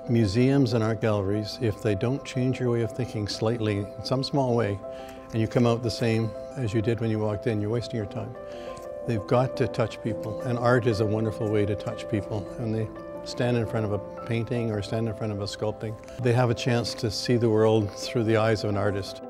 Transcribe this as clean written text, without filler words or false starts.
Museums and art galleries, if they don't change your way of thinking slightly, in some small way, and you come out the same as you did when you walked in, you're wasting your time. They've got to touch people, and art is a wonderful way to touch people. When they stand in front of a painting or stand in front of a sculpting, they have a chance to see the world through the eyes of an artist.